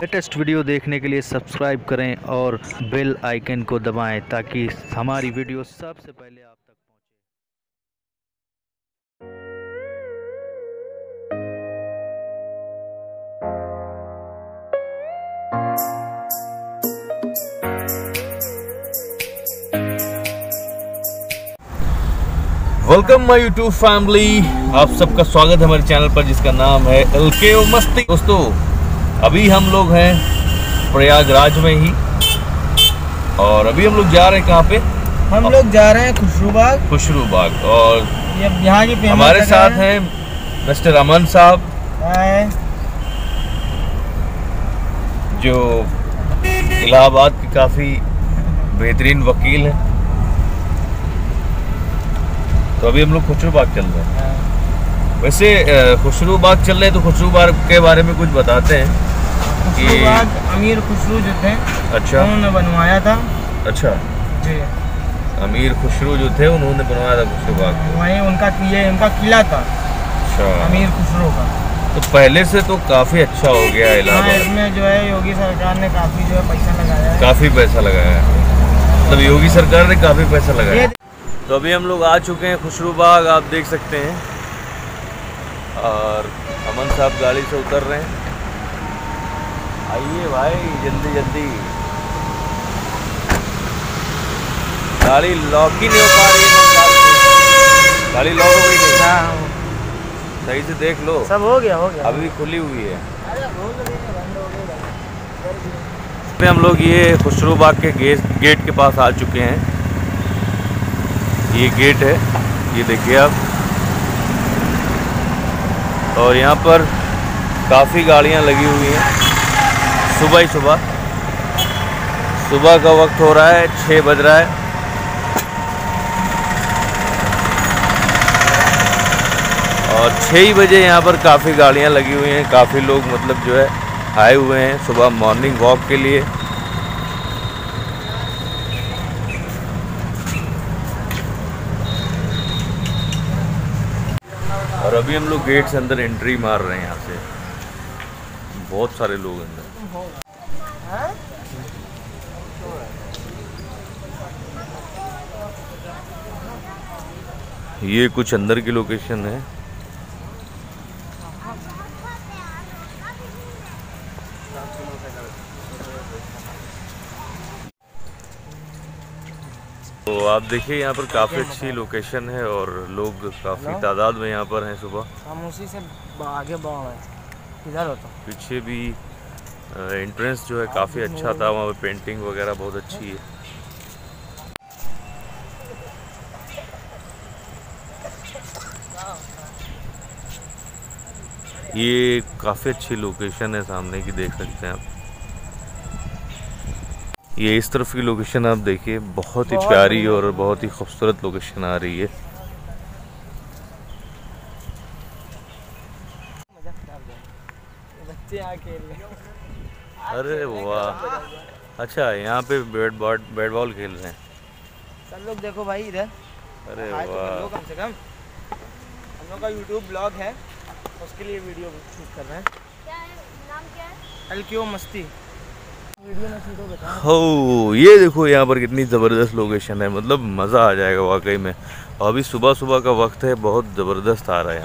Latest video देखने के लिए सब्सक्राइब करें और बेल आइकन को दबाएं ताकि हमारी वीडियो सबसे पहले आप तक पहुंचे। वेलकम माय यूट्यूब फैमिली, आप सबका स्वागत है हमारे चैनल पर जिसका नाम है एलकेओ मस्ती। दोस्तों, अभी हम लोग हैं प्रयागराज में ही और अभी हम लोग जा रहे हैं कहाँ पे? हम लोग जा रहे हैं खुशरूबाग। खुशरूबाग और यहाँ की हमारे साथ हैं मिस्टर अमन साहब जो इलाहाबाद के काफ़ी बेहतरीन वकील हैं। तो अभी हम लोग खुशरूबाग चल रहे हैं। वैसे खुशरूबाग चल रहे हैं तो खुशरूबाग के बारे में कुछ बताते हैं कि अमीर खुसरू जो थे, अच्छा, उन्होंने बनवाया था। अच्छा जी, अमीर खुसरू जो थे उन्होंने बनवाया था खुशरूबाग। वहीं उनका किला था। अच्छा, अमीर खुसरू का। तो पहले से तो काफ़ी अच्छा हो गया है इलाहाबाद। इसमें जो है योगी सरकार ने काफ़ी जो है पैसा लगाया है। काफ़ी पैसा लगाया है, मतलब योगी सरकार ने काफ़ी पैसा लगाया है। तो अभी हम लोग आ चुके हैं खुशरूबाग, आप देख सकते हैं, और अमन साहब गाड़ी से उतर रहे हैं। आइए भाई, जल्दी जल्दी। गाड़ी लॉक ही नहीं हो पा रही है। गाड़ी लॉक हो गई नहीं? हाँ, सही से देख लो। सब हो गया अभी खुली हुई है। हम लोग ये खुशरूबाग के गेट के पास आ चुके हैं। ये गेट है, ये देखिए आप, और यहाँ पर काफ़ी गाड़ियाँ लगी हुई हैं। सुबह ही सुबह का वक्त हो रहा है, 6 बज रहा है। और 6 ही बजे यहाँ पर काफ़ी गाड़ियाँ लगी हुई हैं। काफ़ी लोग मतलब जो है आए हुए हैं सुबह मॉर्निंग वॉक के लिए। और अभी हम लोग गेट से अंदर एंट्री मार रहे हैं। यहाँ से बहुत सारे लोग अंदर। ये कुछ अंदर की लोकेशन है। तो आप देखिए यहाँ पर काफ़ी अच्छी लोकेशन है और लोग काफ़ी तादाद में यहाँ पर हैं सुबह। हम उसी से आगे बढ़ रहे हैं। किधर होता? पीछे भी एंट्रेंस जो है काफ़ी अच्छा था, वहाँ पे पेंटिंग वगैरह बहुत अच्छी है। ये काफ़ी अच्छी लोकेशन है सामने की, देख सकते हैं आप। ये इस तरफ की लोकेशन आप देखिए, बहुत ही प्यारी और बहुत ही खूबसूरत लोकेशन आ रही है। अरे वाह, अच्छा, यहाँ पे बैट बॉल खेल रहे हैं सब लोग। देखो भाई इधर। अरे तो वाह, कम से कम हम लोग का यूट्यूब ब्लॉग है, उसके लिए वीडियो शूट कर रहे हैं। क्या है, नाम क्या है? एलकेओ मस्ती। वीडियो में सीधो बता। हो, ये देखो यहाँ पर कितनी ज़बरदस्त लोकेशन है, मतलब मज़ा आ जाएगा वाकई में। और अभी सुबह सुबह का वक्त है, बहुत ज़बरदस्त आ रहा है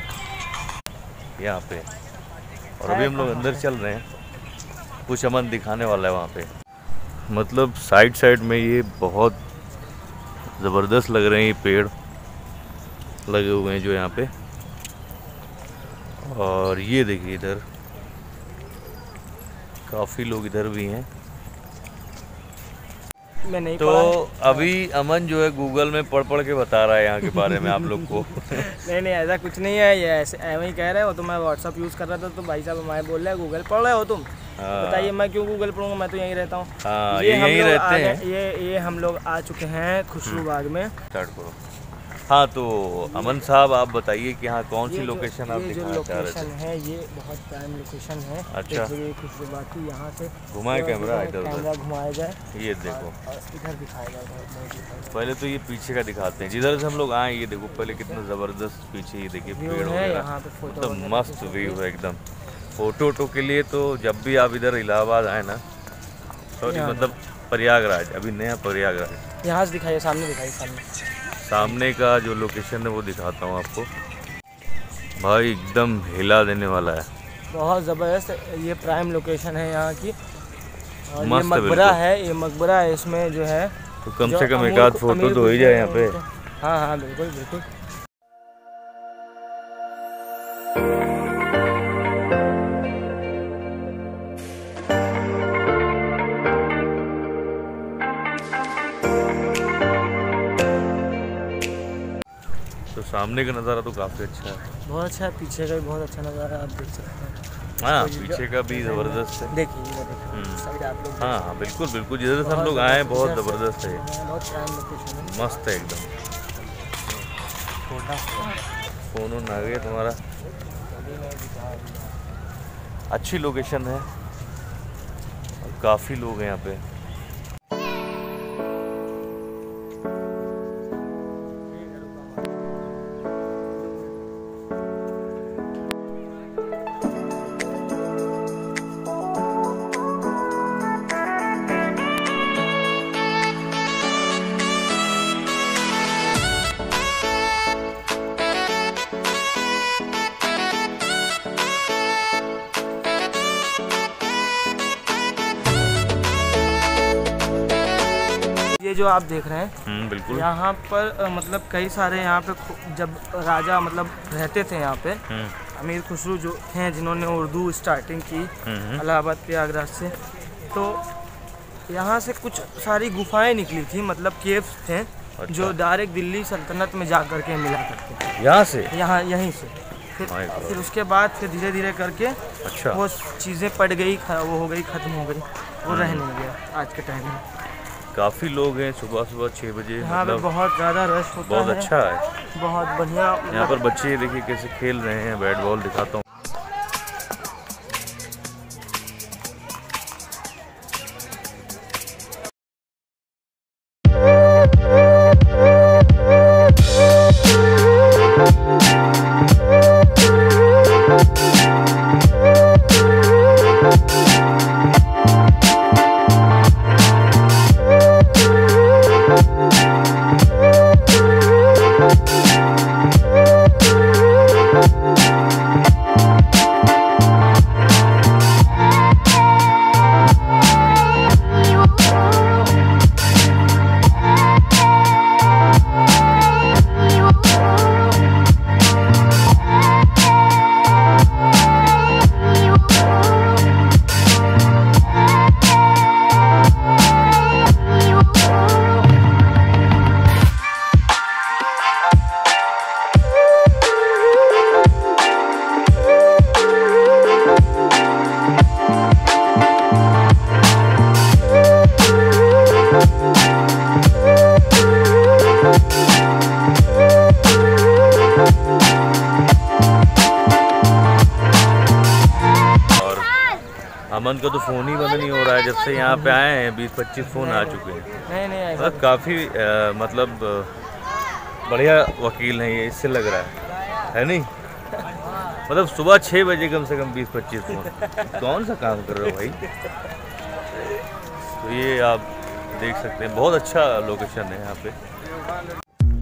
यहाँ पे। और अभी हम लोग अंदर चल रहे हैं, कुछ अमन दिखाने वाला है वहाँ पे। मतलब साइड में ये बहुत ज़बरदस्त लग रहे हैं, ये पेड़ लगे हुए हैं जो यहाँ पे। और ये देखिए इधर काफ़ी लोग इधर भी हैं। मैं नहीं तो अभी अमन जो है गूगल में पढ़ के बता रहा है यहाँ के बारे में आप लोग को। नहीं, ऐसा कुछ नहीं है, ये ऐसे ऐसे ही कह रहे हो। तो मैं व्हाट्सअप यूज़ कर रहा था, तो भाई साहब हमारे बोल रहे हैं गूगल पढ़ रहे हो तुम। बताइए मैं क्यों गूगल पढ़ूंगा, मैं तो यहीं रहता हूँ। हाँ, ये यहीं रहते हैं। ये हम लोग आ चुके हैं खुशरूबाग में। स्टार्ट करो। हाँ, तो अमन साहब आप बताइए कि यहाँ कौन सी लोकेशन आप दिखाना चाह रहे थे? है ये बहुत प्राइम लोकेशन है। अच्छा, खुशरूबाग की, यहाँ से घुमाए कैमरा इधर उधर, घुमाया जाए। ये देखो, और इधर दिखाया जाए। पहले तो ये पीछे का दिखाते हैं, जिधर से हम लोग आए। ये देखो पहले कितना ज़बरदस्त पीछे, ये देखिए पेड़ है वगैरह, यहाँ पे, फोटो मतलब मस्त व्यू है एकदम। फोटो के लिए तो जब भी आप इधर इलाहाबाद आए ना, सॉरी मतलब प्रयागराज, अभी नया प्रयागराज, यहाँ से दिखाइए, सामने दिखाइए, सामने का जो लोकेशन है वो दिखाता हूँ आपको। भाई एकदम हिला देने वाला है, बहुत ज़बरदस्त। ये प्राइम लोकेशन है यहाँ की। और ये मस्त है मकबरा है, ये मकबरा है, इसमें जो है तो कम से कम एक आध फोटो तो हो ही जाए यहाँ पे। हाँ हाँ बिल्कुल बिल्कुल। तो सामने का नज़ारा तो काफ़ी अच्छा है, बहुत अच्छा है। पीछे का भी बहुत अच्छा नज़ारा आप देख सकते हैं। हाँ पीछे का भी ज़बरदस्त है। देखिए ये देखिए साइड आप लोग। हाँ हाँ बिल्कुल बिल्कुल, जिधर से हम लोग आए हैं बहुत ज़बरदस्त है, बहुत प्राइम लोकेशन है, मस्त है एकदम। फ़ोन ऑन आ गया तुम्हारा। अच्छी लोकेशन है और काफ़ी लोग हैं यहाँ पे। ये जो आप देख रहे हैं बिल्कुल। यहाँ पर मतलब कई सारे यहाँ पे जब राजा मतलब रहते थे यहाँ पे, अमीर खुसरो जो हैं जिन्होंने उर्दू स्टार्टिंग की इलाहाबाद प्रयागराज से, तो यहाँ से कुछ सारी गुफाएं निकली थी, मतलब केव्स थे। अच्छा। जो डायरेक्ट दिल्ली सल्तनत में जा करके मिला करते थे यहाँ से, यहाँ यहीं से। फिर उसके बाद फिर धीरे धीरे करके अच्छा वो चीज़ें पड़ गई, वो हो गई, ख़त्म हो गई, वो रह नहीं गया आज के टाइम में। काफ़ी लोग हैं, सुबह सुबह 6 बजे यहाँ पे मतलब बहुत ज़्यादा रश होता बहुत है। अच्छा है, बहुत बढ़िया। यहाँ पर बच्चे देखिए कैसे खेल रहे हैं, बैट बॉल दिखाता हूँ। अमन का तो फ़ोन ही बंद नहीं हो रहा है, जब से यहाँ पे आए हैं 20-25 फ़ोन आ चुके हैं। नहीं मतलब काफ़ी मतलब बढ़िया वकील हैं ये, इससे लग रहा है नहीं? मतलब सुबह 6 बजे कम से कम 20-25 फ़ोन, कौन सा काम कर रहे हो भाई? तो ये आप देख सकते हैं, बहुत अच्छा लोकेशन है यहाँ पे।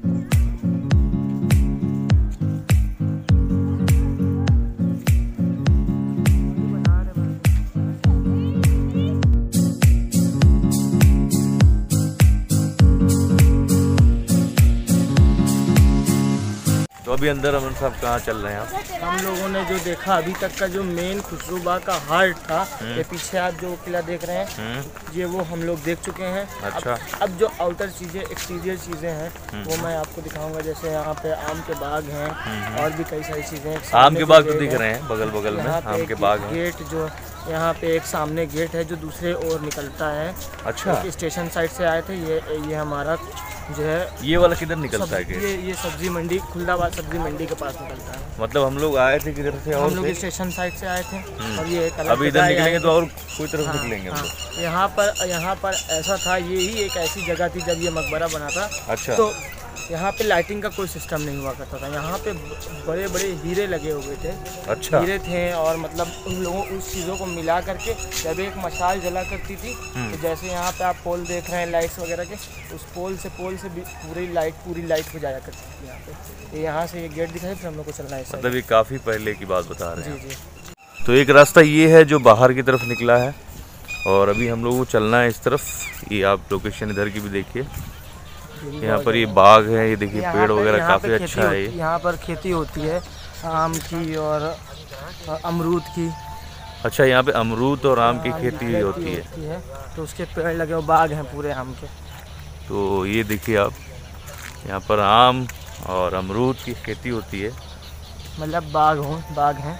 तो अभी अंदर अमन साहब कहाँ चल रहे हैं आप? हम लोगों ने जो देखा अभी तक का जो मेन खुसरूबा का हार्ट था, ये पीछे आप जो किला देख रहे हैं, ये वो हम लोग देख चुके हैं। अच्छा। अब जो आउटर चीज़ें, एक्सटीरियर चीज़ें हैं, वो मैं आपको दिखाऊंगा। जैसे यहाँ पे आम के बाग हैं और भी कई सारी चीज़ें। आम के बाग तो दिख रहे हैं बगल बगल में, आम के बाग हैं। गेट जो यहाँ पे एक सामने गेट है जो दूसरे ओर निकलता है। अच्छा। स्टेशन साइड से आए थे, ये हमारा जो है। ये वाला किधर निकलता है? ये सब्जी मंडी, खुलदाबाद सब्जी मंडी के पास निकलता है। मतलब हम लोग आए थे किधर से? हम लोग स्टेशन साइड से आए थे और ये अभी इधर निकलेंगे तो और कोई तरफ निकलेंगे हम लोग। यहाँ पर ऐसा था, ये ही एक ऐसी जगह थी जब ये मकबरा बना था। अच्छा। तो यहाँ पे लाइटिंग का कोई सिस्टम नहीं हुआ करता था। यहाँ पे बड़े बड़े हीरे लगे हुए थे। अच्छा। हीरे थे और मतलब उन लोगों उस चीज़ों को मिला करके जब एक मशाल जला करती थी तो जैसे यहाँ पे आप पोल देख रहे हैं लाइट्स वगैरह के, उस पोल से भी पूरी लाइट हो जाया करती थी यहाँ पे। यहाँ से ये गेट दिखाई, फिर हम लोग को चलना है। मतलब ये काफ़ी पहले की बात बता रहे हैं। जी जी। तो एक रास्ता ये है जो बाहर की तरफ निकला है और अभी हम लोगों को चलना है इस तरफ। ये आप लोकेशन इधर की भी देखिए, यहाँ पर ये बाग है, ये देखिए पेड़ वगैरह काफ़ी अच्छा है। यहाँ पर खेती होती है आम की और अमरूद की। अच्छा, यहाँ पे अमरूद और आम की खेती होती है। तो उसके पेड़ लगे हुए, बाग हैं पूरे आम के। तो ये देखिए आप, यहाँ पर आम और अमरूद की खेती होती है। मतलब बाग हैं।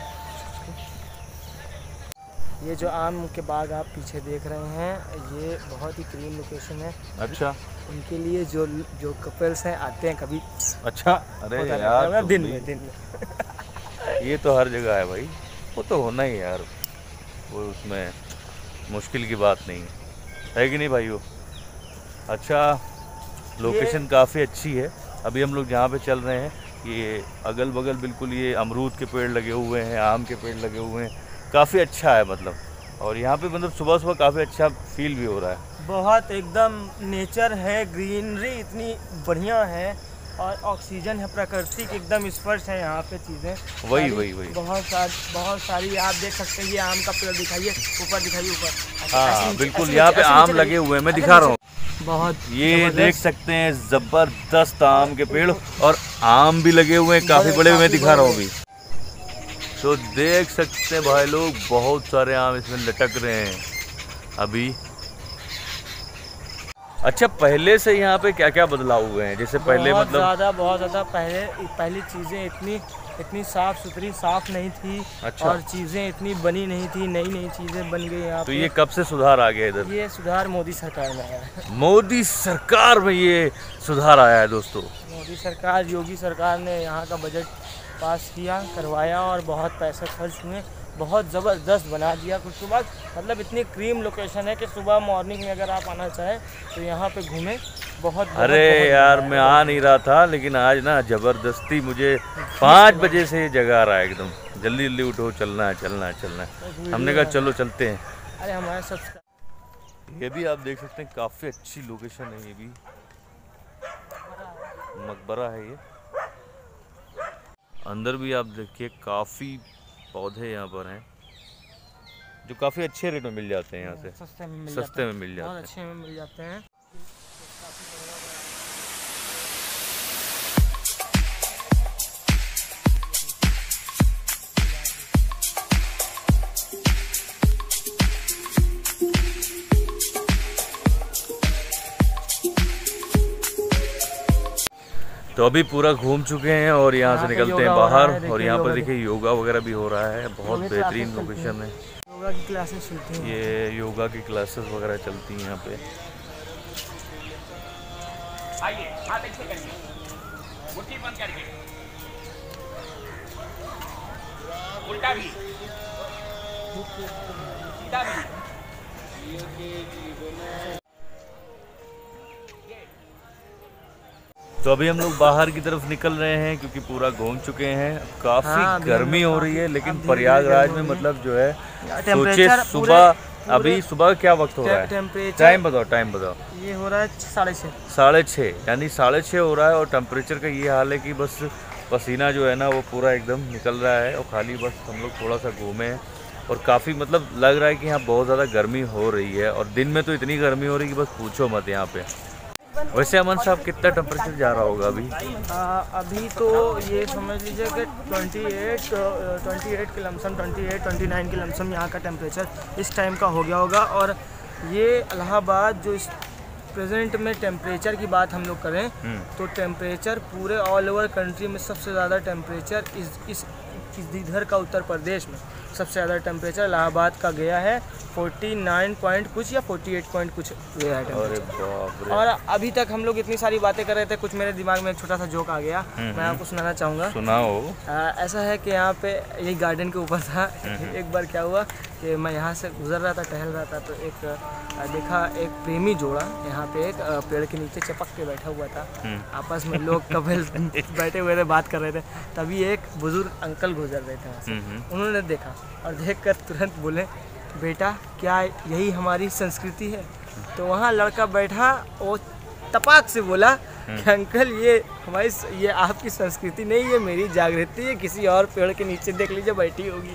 ये जो आम के बाग आप पीछे देख रहे हैं, ये बहुत ही क्लीन लोकेशन है। अच्छा। उनके लिए जो कपल्स हैं आते हैं कभी। अच्छा। अरे यार, दिन में ये तो हर जगह है भाई, वो तो होना ही यार, वो उसमें मुश्किल की बात नहीं है कि नहीं भाइयों। अच्छा, लोकेशन काफ़ी अच्छी है। अभी हम लोग जहाँ पे चल रहे हैं, ये अगल बगल बिल्कुल ये अमरूद के पेड़ लगे हुए हैं, आम के पेड़ लगे हुए हैं, काफ़ी अच्छा है मतलब। और यहाँ पे मतलब सुबह सुबह काफ़ी अच्छा फील भी हो रहा है। बहुत एकदम नेचर है, ग्रीनरी इतनी बढ़िया है और ऑक्सीजन है, प्रकृति की एकदम स्पर्श है यहाँ पे चीज़ें। वही बहुत सारी आप देख सकते हैं। ये आम का पेड़ दिखाइए, ऊपर दिखाइए, ऊपर। हाँ बिल्कुल, यहाँ पे आम लगे हुए हैं, मैं दिखा रहा हूँ। बहुत ये देख सकते हैं, ज़बरदस्त आम के पेड़ और आम भी लगे हुए हैं, काफ़ी बड़े, मैं दिखा रहा हूँ अभी। तो देख सकते हैं भाई लोग, बहुत सारे आम इसमें लटक रहे हैं अभी। अच्छा, पहले से यहाँ पे क्या क्या बदलाव हुए हैं? जैसे पहले बहुत ज़्यादा पहली चीज़ें इतनी साफ सुथरी साफ नहीं थी। अच्छा। और चीज़ें इतनी बनी नहीं थी, नई चीज़ें बन गई यहाँ तो पे। ये कब से सुधार आ गया इधर? ये सुधार मोदी सरकार में आया है। मोदी सरकार में ये सुधार आया है दोस्तों। मोदी सरकार, योगी सरकार ने यहाँ का बजट पास किया, करवाया और बहुत पैसे खर्च हुए, बहुत ज़बरदस्त बना दिया। कुछ बाद मतलब इतनी क्रीम लोकेशन है कि सुबह मॉर्निंग में अगर आप आना चाहें तो यहाँ पे घूमें। बहुत अरे यार, मैं आ नहीं रहा था, लेकिन आज ना ज़बरदस्ती मुझे 5 बजे से ये जगा रहा है एकदम। जल्दी जल्दी उठो, चलना है। हमने कहा चलो चलते हैं। अरे हमारे सब ये भी आप देख सकते हैं, काफ़ी अच्छी लोकेशन है। ये भी मकबरा है ये। अंदर भी आप देखिए, काफ़ी पौधे यहाँ पर हैं जो काफ़ी अच्छे रेट में मिल जाते हैं। यहाँ से सस्ते में मिल जाते हैं, बहुत अच्छे में मिल जाते हैं। तो अभी पूरा घूम चुके हैं और यहाँ से निकलते हैं बाहर। और यहाँ पर देखिए योगा वगैरह भी हो रहा है, बहुत बेहतरीन लोकेशन है। योगा की क्लासेस चलती हैं। ये योगा की क्लासेस वगैरह चलती हैं यहाँ पे। आइए, हाथ ऐसे करिए, मुट्ठी बंद करके, उल्टा भी, सीधा भी। तो अभी हम लोग बाहर की तरफ निकल रहे हैं क्योंकि पूरा घूम चुके हैं। काफ़ी गर्मी हो रही है, लेकिन प्रयागराज में मतलब जो है, सोचिए सुबह, अभी सुबह क्या वक्त हो रहा है? टाइम बताओ। ये हो रहा है 6:30। 6:30, यानी 6:30 हो रहा है और टेम्परेचर का ये हाल है कि बस पसीना जो है ना वो पूरा एकदम निकल रहा है। और खाली बस हम लोग थोड़ा सा घूमे हैं और काफ़ी मतलब लग रहा है कि यहाँ बहुत ज़्यादा गर्मी हो रही है। और दिन में तो इतनी गर्मी हो रही है कि बस पूछो मत यहाँ पे। वैसे अमन साहब, कितना टेम्परेचर जा रहा होगा अभी? अभी तो ये समझ लीजिए कि 28 के लमसम, 29 के लमसम यहाँ का टेम्परेचर इस टाइम का हो गया होगा। और ये इलाहाबाद जो इस प्रेजेंट में टेम्परेचर की बात हम लोग करें तो टेम्परेचर पूरे ऑल ओवर कंट्री में सबसे ज़्यादा टेम्परेचर इस इधर का उत्तर प्रदेश में सबसे ज़्यादा टेम्परेचर इलाहाबाद का गया है। 49 पॉइंट कुछ या 48 पॉइंट कुछ गया है टेम्परेचर। और अभी तक हम लोग इतनी सारी बातें कर रहे थे, कुछ मेरे दिमाग में एक छोटा सा जोक आ गया, मैं आपको सुनाना चाहूँगा। सुनाओ। ऐसा है कि यहाँ पे यही गार्डन के ऊपर था, एक बार क्या हुआ कि मैं यहाँ से गुजर रहा था, टहल रहा था, तो एक देखा एक प्रेमी जोड़ा यहाँ पे एक पेड़ के नीचे चिपक के बैठा हुआ था। आपस में लोग कपल बैठे हुए थे, बात कर रहे थे। तभी एक बुजुर्ग अंकल गुजर रहे थे वहाँ से। उन्होंने देखा और देखकर तुरंत बोले, बेटा क्या यही हमारी संस्कृति है? तो वहाँ लड़का बैठा, वो तपाक से बोला कि अंकल ये आपकी संस्कृति नहीं, ये मेरी जागृति है, किसी और पेड़ के नीचे देख लीजिए बैठी होगी।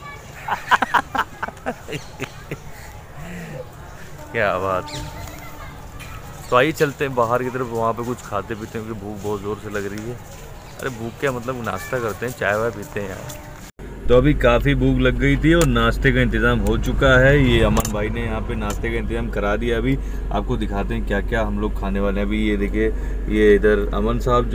क्या बात है। तो आइए चलते हैं बाहर की तरफ, वहाँ पे कुछ खाते पीते हैं क्योंकि भूख बहुत ज़ोर से लग रही है। अरे भूख क्या, मतलब नाश्ता करते हैं, चाय वाय पीते हैं यार। तो अभी काफ़ी भूख लग गई थी और नाश्ते का इंतज़ाम हो चुका है। ये अमन भाई ने यहाँ पे नाश्ते का इंतज़ाम करा दिया। अभी आपको दिखाते हैं क्या क्या हम लोग खाने वाले हैं। अभी ये देखिए, ये इधर अमन साहब